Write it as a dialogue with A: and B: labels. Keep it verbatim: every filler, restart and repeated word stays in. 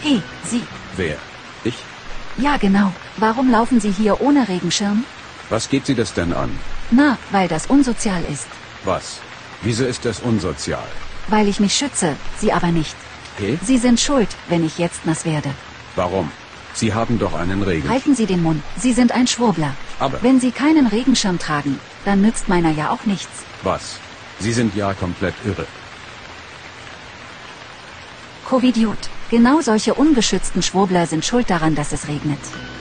A: Hey, Sie.
B: Wer? Ich?
A: Ja, genau. Warum laufen Sie hier ohne Regenschirm?
B: Was geht Sie das denn an?
A: Na, weil das unsozial ist.
B: Was? Wieso ist das unsozial?
A: Weil ich mich schütze, Sie aber nicht.
B: Hä?
A: Sie sind schuld, wenn ich jetzt nass werde.
B: Warum? Sie haben doch einen Regen.
A: Halten Sie den Mund. Sie sind ein Schwurbler.
B: Aber-
A: Wenn Sie keinen Regenschirm tragen, dann nützt meiner ja auch nichts.
B: Was? Sie sind ja komplett irre.
A: Covidiot. Genau solche ungeschützten Schwurbler sind schuld daran, dass es regnet.